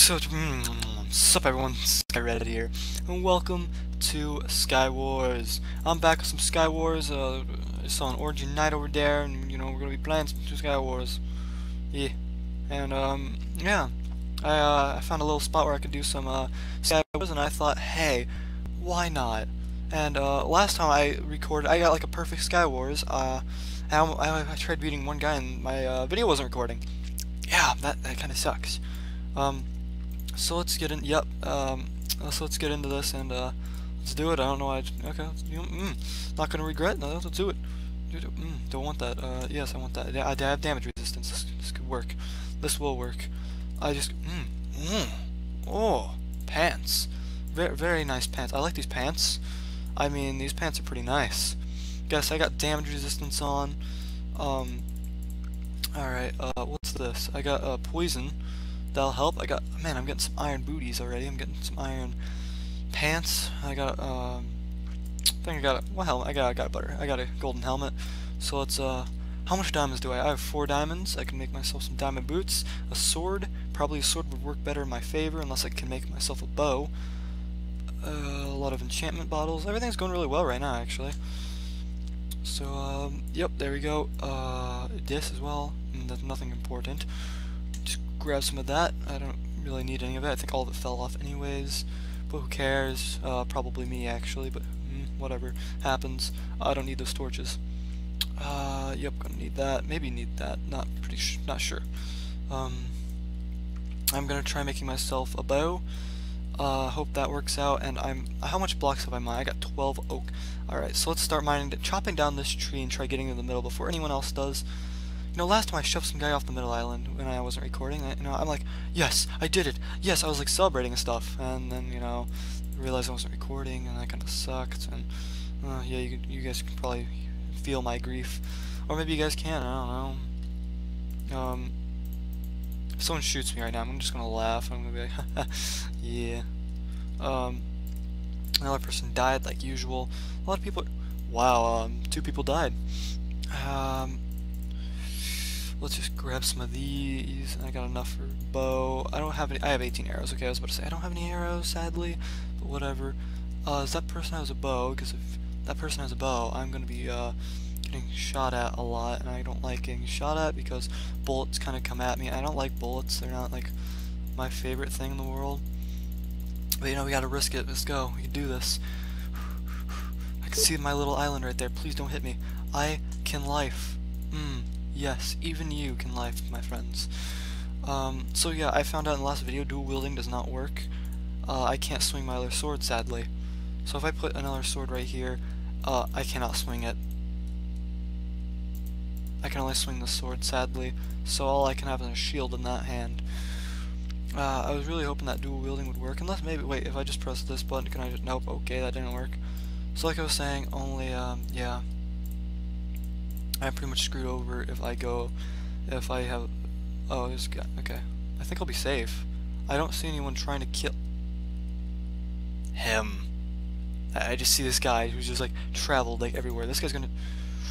Sup everyone, Skyreddit here, and welcome to Skywars. I'm back with some Skywars. I saw an origin night over there, and we're gonna be playing some Skywars. Yeah, and yeah, I found a little spot where I could do some Skywars, and I thought, hey, why not? And last time I recorded, I got like a perfect Skywars. I tried beating one guy, and my video wasn't recording. Yeah, that kind of sucks. So let's get in. Yep. So let's get into this and let's do it. I don't know why. Okay. Not gonna regret. No, let's do it. Don't want that. Yes, I want that. I have damage resistance. This could work. This will work. I just. Oh, pants. Very nice pants. I like these pants. I mean, these pants are pretty nice. Guess I got damage resistance on. All right. What's this? I got poison. That'll help. Man, I'm getting some iron booties already. I'm getting some iron pants. I got I think I got I got a butter. I got a golden helmet. So let's how much diamonds do I have? 4 diamonds. I can make myself some diamond boots. A sword. Probably a sword would work better in my favor unless I can make myself a bow. A lot of enchantment bottles. Everything's going really well right now, actually. So yep, there we go. This as well. That's nothing important. Grab some of that. I don't really need any of it. I think all of it fell off anyways, but who cares? Probably me actually, but whatever happens. I don't need those torches. Yep, gonna need that. Maybe need that. Not sure. I'm gonna try making myself a bow. Hope that works out. And how much blocks have I mined? I got 12 oak. All right, so let's start chopping down this tree and try getting in the middle before anyone else does. Last time I shoved some guy off the middle island when I wasn't recording. I'm like, yes, I did it. Yes, I was like celebrating and stuff. And then, realized I wasn't recording, and that kind of sucked. And yeah, you guys can probably feel my grief, or maybe you guys can. I don't know. If someone shoots me right now, I'm just gonna laugh. I'm gonna be like, yeah. Another person died like usual. A lot of people. Wow. 2 people died. Let's just grab some of these. I got enough for bow. I don't have any. I have 18 arrows. Okay, I was about to say I don't have any arrows, sadly, but whatever. Is that person has a bow? Because if that person has a bow, I'm gonna be getting shot at a lot, and I don't like getting shot at because bullets kind of come at me. I don't like bullets. They're not like my favorite thing in the world. But we gotta risk it. Let's go. We can do this. I can see my little island right there. Please don't hit me. I can life. Yes, even you can life, my friends. So yeah, I found out in the last video, dual wielding does not work. I can't swing my other sword, sadly. So if I put another sword right here, I cannot swing it. I can only swing the sword, sadly. So all I can have is a shield in that hand. I was really hoping that dual wielding would work, unless maybe, wait, if I just press this button, can I just, nope, okay, that didn't work. So like I was saying, only, yeah. I'm pretty much screwed over if I have, oh, this guy, okay. I think I'll be safe. I don't see anyone trying to kill him. I just see this guy who's just like traveled like everywhere. This guy's gonna,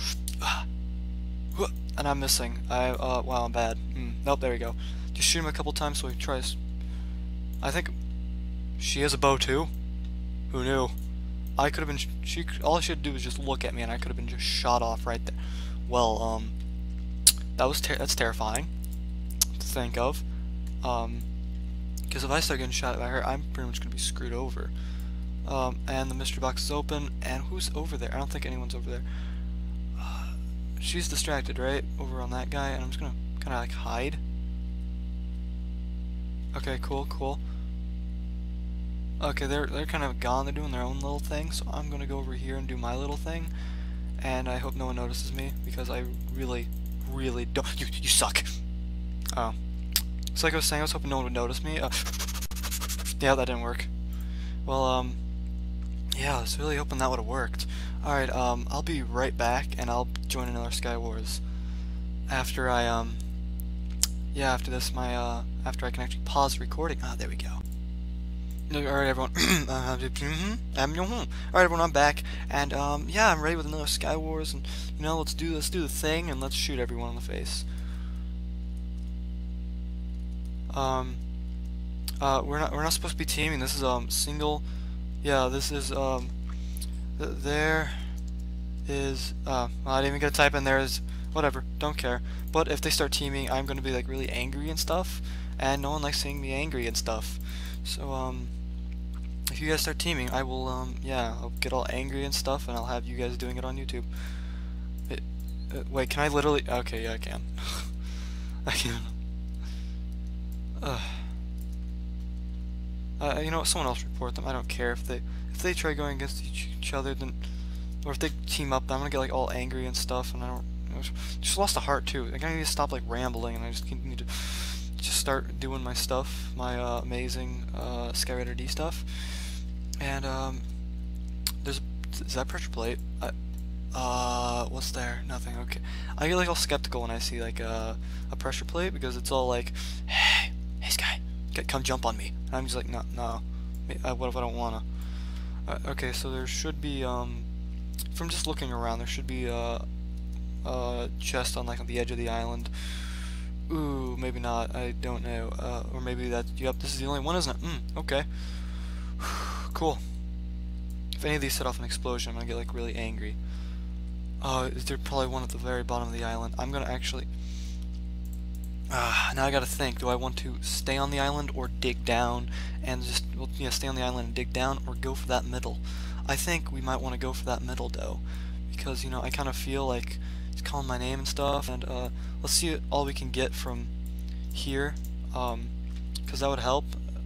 and I'm missing. Wow, I'm bad. Nope, there we go. Just shoot him a couple times so he tries. I think she has a bow too. Who knew? I could have been, all she had to do was just look at me and I could have been just shot off right there. Well, that's terrifying to think of, because if I start getting shot by her, I'm pretty much going to be screwed over. And the mystery box is open, and who's over there? I don't think anyone's over there. She's distracted, right? Over on that guy, and I'm just going to kind of like hide. Okay, cool. Okay, they're kind of gone, they're doing their own little thing, so I'm going to go over here and do my little thing. And I hope no one notices me, because I really don't. You suck. Oh. So like I was saying, I was hoping no one would notice me. Yeah, that didn't work. Well, yeah, I was really hoping that would have worked. Alright, I'll be right back, and I'll join another Skywars. After I, yeah, after this, after I can actually pause the recording. Ah, there we go. Alright everyone, alright everyone, I'm back, and yeah, I'm ready with another Skywars, and let's do the thing, and let's shoot everyone in the face. we're not supposed to be teaming. This is single. Yeah, this is there is I didn't even get to type in there is whatever. Don't care. But if they start teaming, I'm gonna be like really angry and stuff, and no one likes seeing me angry and stuff. So if you guys start teaming, I will yeah, I'll get all angry and stuff, and I'll have you guys doing it on YouTube. Wait, can I literally? Okay, yeah, I can. I can. You know what? Someone else report them. I don't care if they try going against each other, then, or if they team up, I'm gonna get like all angry and stuff, and I don't. Just lost a heart too. Like, I need to stop like rambling, and I just need to just start doing my stuff, my amazing Skywriter D stuff. And is that pressure plate? What's there? Nothing. Okay. I get like all skeptical when I see like a pressure plate, because it's all like, hey Sky, come jump on me. And I'm just like, no, what if I don't wanna? Okay, so there should be from just looking around, there should be a chest on like the edge of the island. Ooh, maybe not. I don't know. Or maybe that. Yep, this is the only one, isn't it? Okay. Cool. If any of these set off an explosion, I'm gonna get like really angry. Is there probably one at the very bottom of the island? I'm gonna actually. Now I gotta think. Do I want to stay on the island or dig down and just, well, yeah, stay on the island and dig down, or go for that middle? I think we might want to go for that middle though, because you know I kind of feel like it's calling my name and stuff. And let's see all we can get from here, because that would help.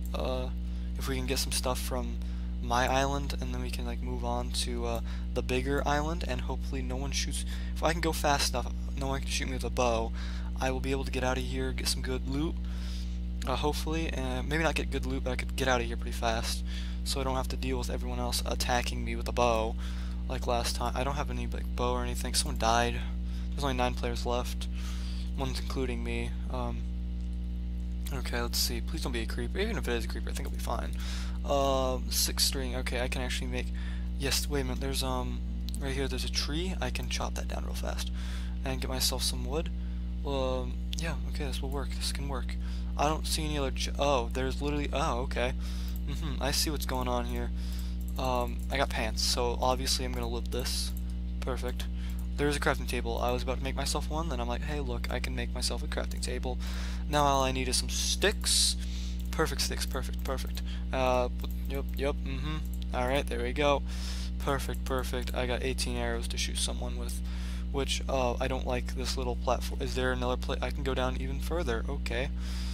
If we can get some stuff from my island, and then we can like move on to the bigger island, and hopefully no one shoots. If I can go fast enough, no one can shoot me with a bow. I will be able to get out of here, get some good loot, hopefully, and maybe not get good loot, but I could get out of here pretty fast, so I don't have to deal with everyone else attacking me with a bow like last time. I don't have any like bow or anything. Someone died. There's only 9 players left, one's including me. Okay, let's see. Please don't be a creeper. Even if it is a creeper, I think it'll be fine. 6 string. Okay, I can actually make. Yes. Wait a minute. There's right here. There's a tree. I can chop that down real fast and get myself some wood. Yeah. Okay, this will work. This can work. I don't see any other. Oh, there's literally. Oh, okay. I see what's going on here. I got pants, so obviously I'm gonna live this. Perfect. There's a crafting table. I was about to make myself one, then I'm like, hey, look, I can make myself a crafting table. Now all I need is some sticks. Perfect sticks, perfect. Yep, Alright, there we go. Perfect. I got 18 arrows to shoot someone with, which, I don't like this little platform. Is there another place? I can go down even further. Okay.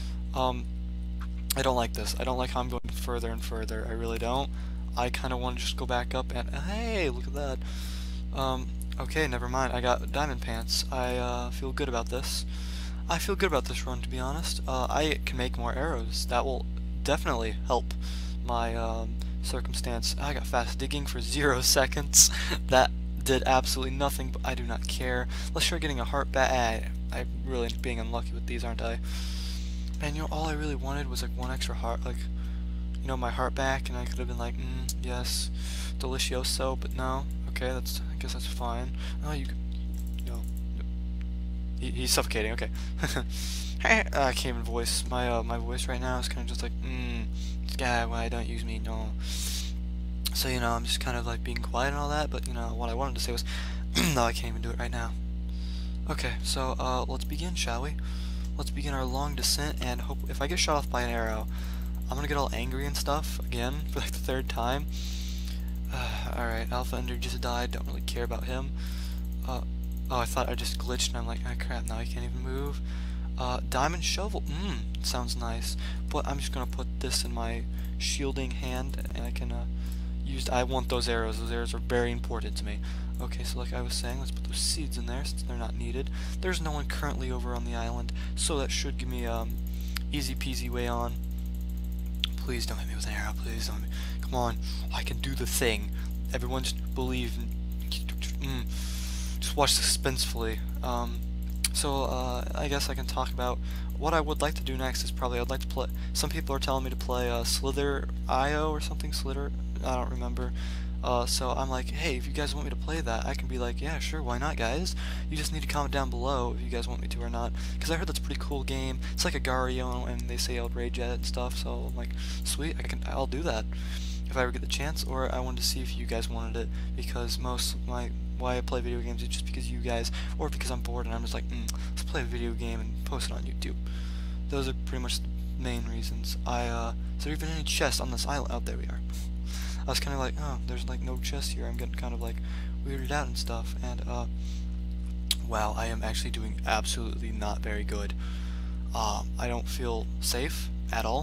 I don't like this. I don't like how I'm going further and further. I really don't. I kind of want to just go back up and, hey, look at that. Okay, never mind. I got diamond pants. I feel good about this. I feel good about this run, to be honest. I can make more arrows. That will definitely help my circumstance. I got fast digging for 0 seconds. That did absolutely nothing, but I do not care. Let's try getting a heart back. I'm really being unlucky with these, aren't I? Man, you know, all I really wanted was like 1 extra heart, like, you know, my heart back, and I could have been like, yes, delicioso, but no. Okay, I guess that's fine. Oh, you no. He's suffocating. Okay. I can't even voice my voice right now. It's kind of just like, Sky, why don't use me? No. So you know, I'm just kind of like being quiet and all that. But you know, what I wanted to say was, no, I can't even do it right now. Okay, so let's begin, shall we? Let's begin our long descent, and hope if I get shot off by an arrow, I'm gonna get all angry and stuff again for like the 3rd time. Alright, Alpha Ender just died, don't really care about him. Oh, I thought I just glitched, and I'm like, oh crap, now I can't even move. Diamond shovel, sounds nice. But I'm just gonna put this in my shielding hand, and I can, I want those arrows are very important to me. Okay, so like I was saying, let's put those seeds in there, since they're not needed. There's no one currently over on the island, so that should give me, easy peasy way on. Please don't hit me with an arrow, please don't hit me. Come on, I can do the thing. Everyone just believe. Just watch suspensefully. So I guess I can talk about what I would like to do next. Is probably I'd like to play. Some people are telling me to play Slither.io or something. Slither. I don't remember. So I'm like, hey, if you guys want me to play that, I can be like, yeah, sure, why not, guys? You just need to comment down below if you guys want me to or not, because I heard that's a pretty cool game. It's like a Gario, and they say I'll rage at it and stuff, so I'm like, sweet, I'll do that if I ever get the chance. Or I wanted to see if you guys wanted it, because most of why I play video games is just because you guys, or because I'm bored and I'm just like, let's play a video game and post it on YouTube. Those are pretty much the main reasons. Is there even any chests on this island? Oh, there we are. I was kind of like, oh, there's like no chest here. I'm getting kind of like weirded out and stuff. And wow, I am actually doing absolutely not very good. I don't feel safe at all.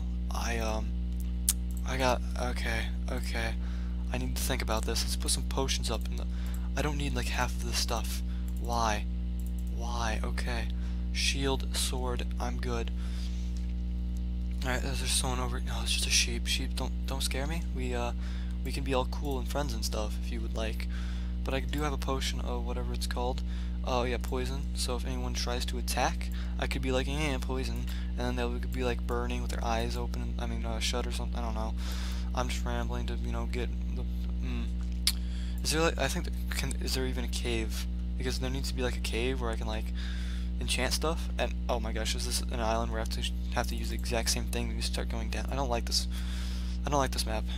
Okay. I need to think about this. Let's put some potions up in the. I don't need like half of this stuff. Why? Okay. Shield, sword. I'm good. Alright, there's someone over. No, it's just a sheep. Sheep, don't scare me. We can be all cool and friends and stuff if you would like. But I do have a potion of whatever it's called. Oh yeah, poison. So if anyone tries to attack, I could be like, poison, and then they would be like burning with their eyes open. Shut or something. I don't know. I'm just rambling to get the. Is there like is there even a cave? Because there needs to be like a cave where I can like enchant stuff. And oh my gosh, is this an island where I have to use the exact same thing when you start going down? I don't like this. I don't like this map.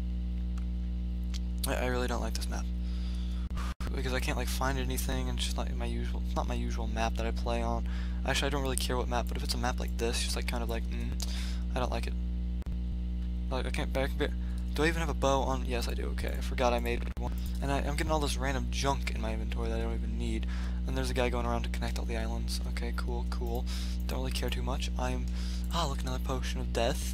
I really don't like this map because I can't like find anything, and it's just not my usual. It's not my usual map that I play on. Actually, I don't really care what map, but if it's a map like this, just like kind of like, I don't like it. Like I can't back. Do I even have a bow on? Yes, I do. Okay, I forgot I made one. And I'm getting all this random junk in my inventory that I don't even need. And there's a guy going around to connect all the islands. Okay, cool. Don't really care too much. Look, another potion of death.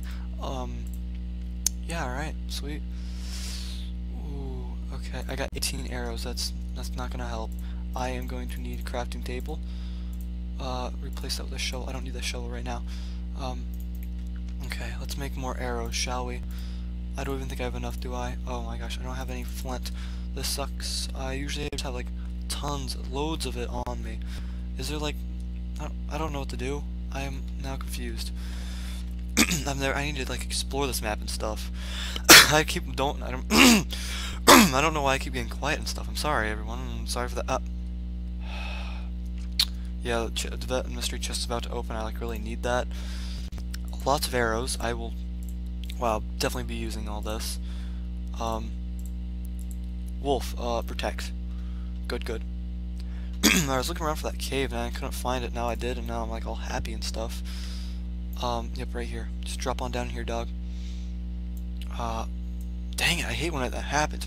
Yeah, alright, sweet. Ooh, okay, I got 18 arrows. That's not gonna help. I am going to need a crafting table. Replace that with a shovel. I don't need that shovel right now. Okay, let's make more arrows, shall we? I don't even think I have enough, do I? Oh my gosh, I don't have any flint. This sucks. I usually just have like loads of it on me. Is there like, I don't know what to do. I am now confused. I need to like explore this map and stuff. I don't I don't know why I keep getting quiet and stuff. I'm sorry, everyone. I'm sorry for that. Yeah, the mystery chest is about to open. I like really need that. Lots of arrows. I will. Wow, definitely be using all this. Wolf, protect. Good. I was looking around for that cave and I couldn't find it. Now I did, and now I'm like all happy and stuff. Yep, right here. Just drop on down here, dog. Dang it, I hate when that happens.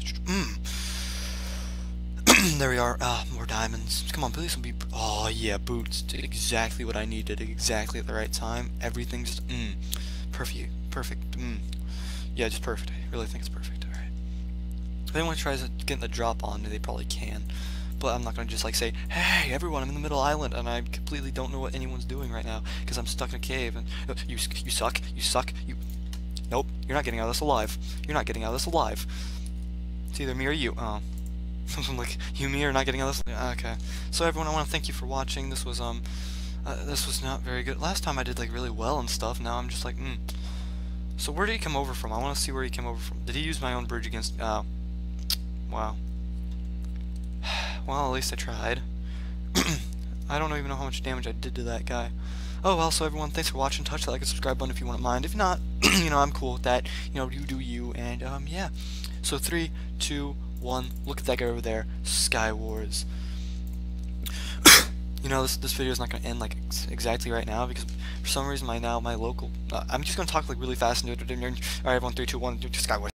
There we are. More diamonds. Come on, please don't be. Oh yeah, boots. Exactly what I needed. Exactly at the right time. Everything's just perfect. Yeah, just perfect. I really think it's perfect. All right. If anyone tries getting the drop on me, they probably can. But I'm not gonna just like say, "Hey, everyone, I'm in the middle island," and I completely don't know what anyone's doing right now because I'm stuck in a cave. And you suck. Nope, you're not getting out of this alive. You're not getting out of this alive. It's either me or you. Oh. Like, you, me, or not getting out of this? Okay. So everyone, I want to thank you for watching. This was not very good. Last time I did, like, really well and stuff. Now I'm just like, So where did he come over from? I want to see where he came over from. Did he use my own bridge against... wow. Well, at least I tried. I don't even know how much damage I did to that guy. Oh, well, so everyone, thanks for watching. Touch that like and subscribe button if you wouldn't mind. If not, I'm cool with that. You do you. And, yeah. So 3, 2, 1. Look at that guy over there. Skywars. This video is not going to end like exactly right now because for some reason my local. I'm just going to talk like really fast and do it. Alright, everyone, 3, 2, 1. Skywars.